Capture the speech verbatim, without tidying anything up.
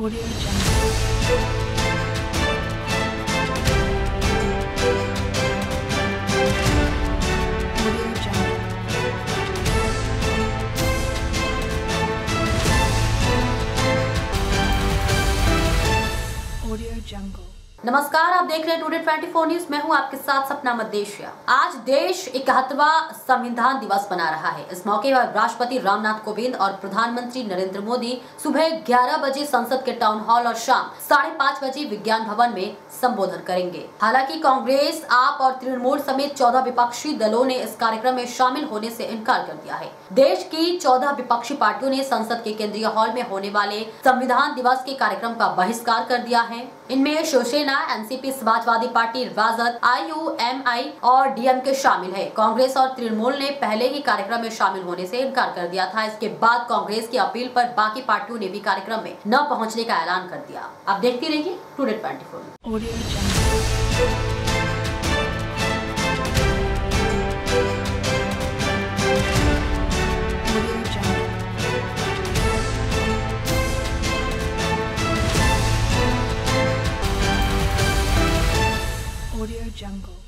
Audio Jungle. Audio Jungle. Audio Jungle. नमस्कार, आप देख रहे हैं टुडे चौबीस न्यूज। मैं हूं आपके साथ सपना मदेशिया। आज देश इकहत्तरवां संविधान दिवस मना रहा है। इस मौके पर राष्ट्रपति रामनाथ कोविंद और प्रधानमंत्री नरेंद्र मोदी सुबह ग्यारह बजे संसद के टाउन हॉल और शाम साढ़े पाँच बजे विज्ञान भवन में संबोधन करेंगे। हालांकि कांग्रेस, आप और तृणमूल समेत चौदह विपक्षी दलों ने इस कार्यक्रम में शामिल होने से इनकार कर दिया है। देश की चौदह विपक्षी पार्टियों ने संसद के केंद्रीय हॉल में होने वाले संविधान दिवस के कार्यक्रम का बहिष्कार कर दिया है। इनमें Shiv Sena, NCP, Samajwadi party, Rajad, IUMI और डीएमके शामिल है। कांग्रेस और तृणमूल ने पहले ही कार्यक्रम में शामिल होने से इनकार कर दिया था। इसके बाद कांग्रेस की अपील पर बाकी पार्टियों ने भी कार्यक्रम में न पहुंचने का ऐलान कर दिया। अब देखते रहिए टुडे चौबीस। Audio Jungle.